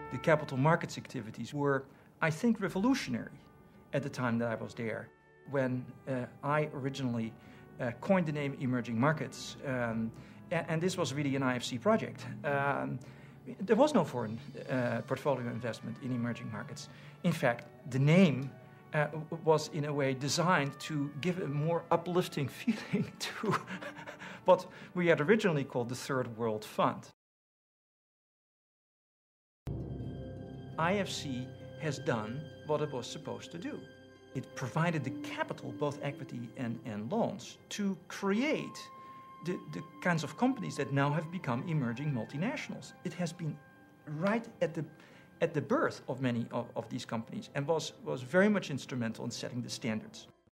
The capital markets activities were, I think, revolutionary at the time that I was there. When I originally coined the name emerging markets, and this was really an IFC project. There was no foreign portfolio investment in emerging markets. In fact, the name was in a way designed to give a more uplifting feeling to what we had originally called the Third World Fund. IFC has done what it was supposed to do. It provided the capital, both equity and loans, to create the kinds of companies that now have become emerging multinationals. It has been right at the birth of many of these companies and was very much instrumental in setting the standards.